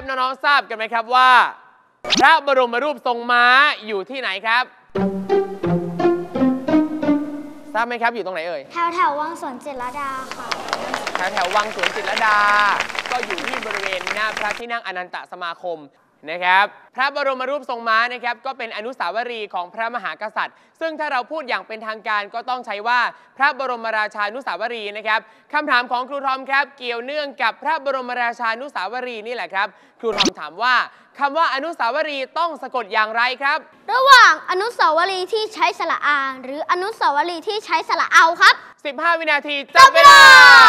น้องๆทราบกันไหมครับว่าพระบรมรูปทรงม้าอยู่ที่ไหนครับทราบไหมครับอยู่ตรงไหนเอ่ยแถววังสวนจิตรลดาค่ะแถววังสวนจิตรลดาก็อยู่ที่บริเวณหน้าพระที่นั่งอนันตสมาคมนะครับพระบรมรูปทรงม้านะครับก็เป็นอนุสาวรีย์ของพระมหากษัตริย์ซึ่งถ้าเราพูดอย่างเป็นทางการก็ต้องใช้ว่าพระบรมราชานุสาวรีย์นะครับคำถามของครูทอมครับเกี่ยวเนื่องกับพระบรมราชานุสาวรีย์นี่แหละครับครูทอมถามว่าคำว่าอนุสาวรีย์ต้องสะกดอย่างไรครับระหว่างอนุสาวรีย์ที่ใช้สระอาหรืออนุสาวรีย์ที่ใช้สระเอาครับ 15 วินาทีจับเวลา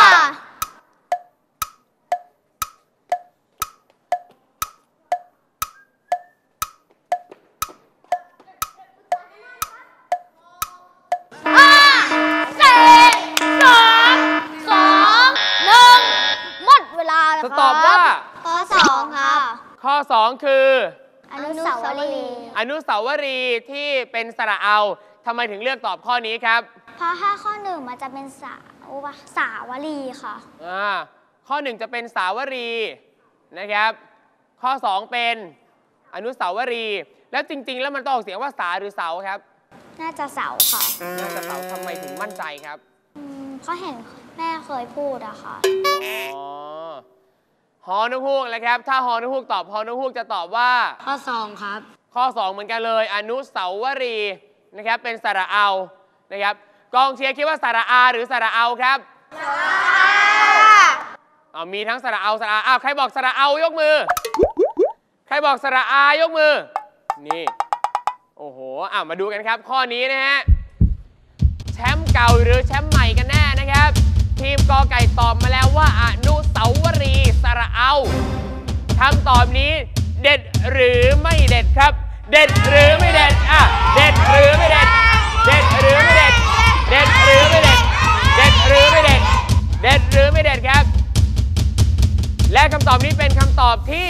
ตอบว่าข้อ2ค่ะข้อ2คืออนุสาวรีย์ที่เป็นสระเอาทำไมถึงเลือกตอบข้อนี้ครับเพราะถ้าข้อ1มันจะเป็นสาวรีค่ะข้อ1จะเป็นสาวรีนะครับข้อ2เป็นอนุสาวรีย์แล้วจริงๆแล้วมันต้องออกเสียงว่าสาหรือเสาครับน่าจะเสาค่ะน่าจะเสาทำไมถึงมั่นใจครับเพราะเห็นแม่เคยพูดอะค่ะฮอนกฮูกเลยครับถ้าฮอนกฮูกตอบฮอนกฮูกจะตอบว่าข้อ2ครับข้อ2เหมือนกันเลยอนุสาวรีย์นะครับเป็นสระเอานะครับกองเชียร์คิดว่าสระอาหรือสระเอาครับสระอามีทั้งสระเอาสระอาใครบอกสระเอายกมือใครบอกสระอายกมือนี่โอ้โหมาดูกันครับข้อนี้นะฮะแชมป์เก่าหรือแชมป์ใหม่กันแน่นะครับทีมกอไก่ตอบมาแล้วว่าอนุสาวรีย์สระเอาคำตอบนี้เด็ดหรือไม่เด็ดครับเด็ดหรือไม่เด็ดเด็ดหรือไม่เด็ดเด็ดหรือไม่เด็ดเด็ดหรือไม่เด็ดเด็ดหรือไม่เด็ดเด็ดหรือไม่เด็ดครับและคำตอบนี้เป็นคำตอบที่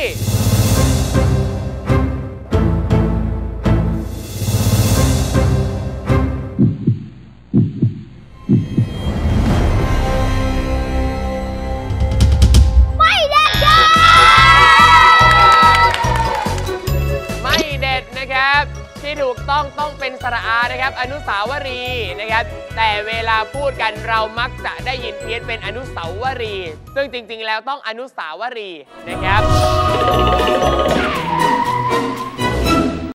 ที่ถูกต้องเป็นสระอานะครับอนุสาวรีย์นะครับแต่เวลาพูดกันเรามักจะได้ยินเพี้ยนเป็นอนุสาวรีย์ซึ่งจริงๆแล้วต้องอนุสาวรีย์นะครับ